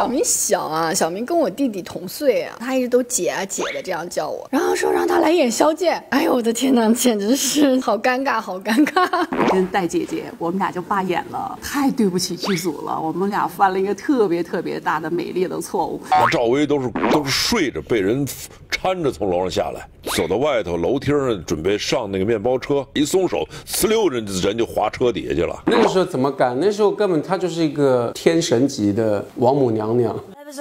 小明小啊，小明跟我弟弟同岁啊，他一直都姐啊姐的这样叫我，然后说让他来演萧剑，哎呦我的天哪，简直是好尴尬，好尴尬。 跟戴姐姐，我们俩就罢演了，太对不起剧组了，我们俩犯了一个特别大的美丽的错误。 那赵薇都是睡着被人搀着从楼上下来，走到外头楼梯上准备上那个面包车，一松手，呲溜人就滑车底下去了。 那个时候怎么敢？那时候根本她就是一个天神级的王母娘娘。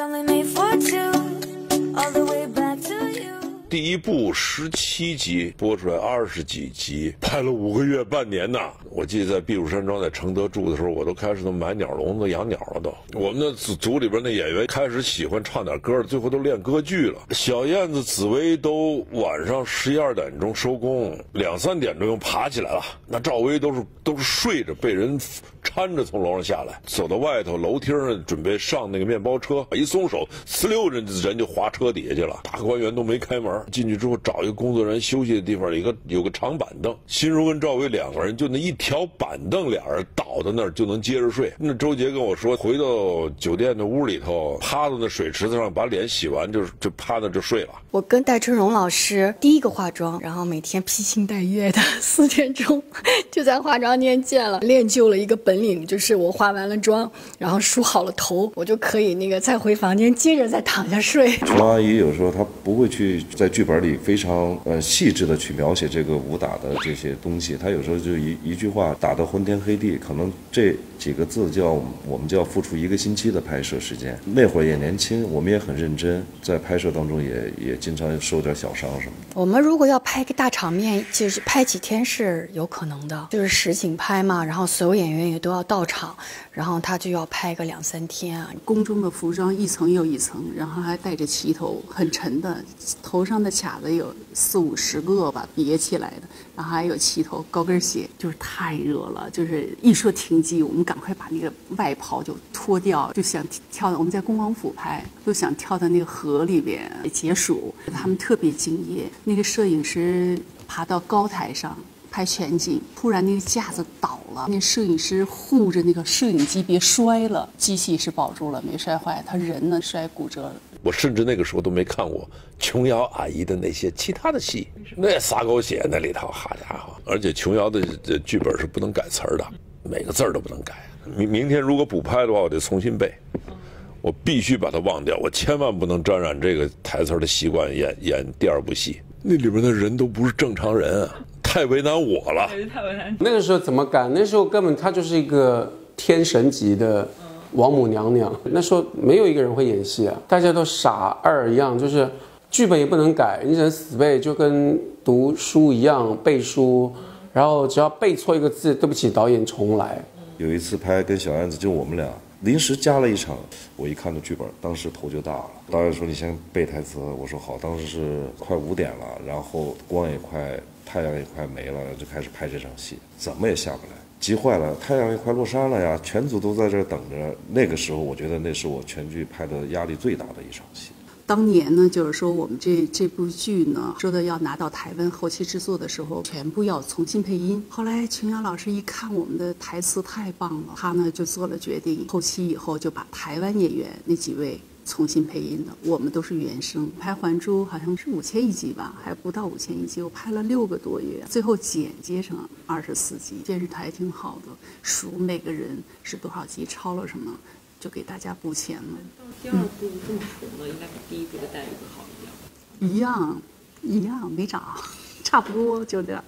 第一部17集播出来20几集，拍了5个月半年呐！我记得在避暑山庄在承德住的时候，我都开始都买鸟笼子养鸟了都。我们的组里边那演员开始喜欢唱点歌，最后都练歌剧了。小燕子、紫薇都晚上11、2点钟收工，2、3点钟又爬起来了。那赵薇都是睡着被人搀着从楼上下来，走到外头楼梯上准备上那个面包车，一松手，呲溜人就滑车底下去了。大观园都没开门，进去之后找一个工作人员休息的地方，有个长板凳，心如跟赵薇2个人就那一条板凳，俩人倒在那儿就能接着睡。那周杰跟我说，回到酒店的屋里头，趴在那水池子上把脸洗完，就趴那就睡了。 我跟戴春荣老师第一个化妆，然后每天披星戴月的4点钟就在化妆间见了，练就了一个本领，就是我化完了妆，然后梳好了头，我就可以再回房间接着再躺下睡。 琼阿姨有时候她不会去在剧本里非常细致的去描写这个武打的这些东西，她有时候就一句话打得昏天黑地，可能这几个字我们就要付出1个星期的拍摄时间。那会儿也年轻，我们也很认真，在拍摄当中也经常受点小伤什么的。 我们如果要拍个大场面，就是拍几天是有可能的，就是实景拍嘛，然后所有演员也都要到场，然后他就要拍个2、3天啊。 宫中的服装一层又一层，然后还带着旗头，很沉的，头上的卡子有40、50个吧，别起来的，然后还有旗头、高跟鞋，就是太热了，就是一说停机，我们赶快把那个外袍就脱掉，就想跳到我们在恭王府拍，就想跳到那个河里边解暑。他们特别敬业，那个摄影师爬到高台上拍全景，突然那个架子倒了，那摄影师护着那个摄影机别摔了，机器是保住了，没摔坏，他人呢摔骨折了。 我甚至那个时候都没看过琼瑶阿姨的那些其他的戏，那撒狗血那里头，好家伙！而且琼瑶的剧本是不能改词儿的，每个字儿都不能改。明天如果补拍的话，我得重新背，我必须把它忘掉，我千万不能沾染这个台词的习惯演第2部戏。那里边的人都不是正常人啊，太为难我了。 那个时候怎么敢？那时候根本她就是一个天神级的王母娘娘。那时候没有一个人会演戏啊，大家都傻二一样，就是剧本也不能改，你只能死背，就跟读书一样背书，然后只要背错一个字，对不起导演重来。 有一次拍跟小燕子就我们俩临时加了一场，我一看这剧本，当时头就大了。导演说你先背台词，我说好。当时是快5点了，然后光也快，太阳也快没了，就开始拍这场戏，怎么也下不来，急坏了。太阳也快落山了呀，全组都在这儿等着。那个时候我觉得那是我全剧拍的压力最大的一场戏。 当年呢，就是说我们这部剧呢，说的要拿到台湾后期制作的时候，全部要重新配音。后来琼瑶老师一看我们的台词太棒了，他呢就做了决定，后期以后就把台湾演员那几位重新配音的，我们都是原声。拍《还珠》好像是5000一集吧，还不到5000一集，我拍了6个多月，最后剪接成24集。电视台挺好的，数每个人是多少集，超了什么，就给大家补钱了。 第2部这么红了，应该比第1部的待遇会好一样。一样没涨，差不多就这样。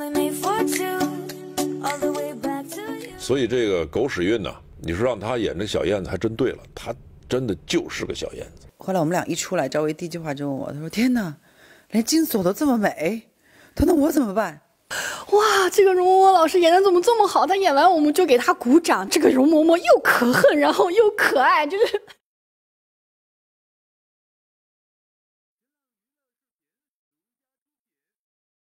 所以这个狗屎运呢，你说让他演这小燕子还真对了，他真的就是个小燕子。 后来我们俩一出来，赵薇第一句话就问我，他说：“天哪，连金锁都这么美，他说那我怎么办？” 哇，这个容嬷嬷老师演的怎么这么好？她演完我们就给她鼓掌。这个容嬷嬷又可恨，然后又可爱，就是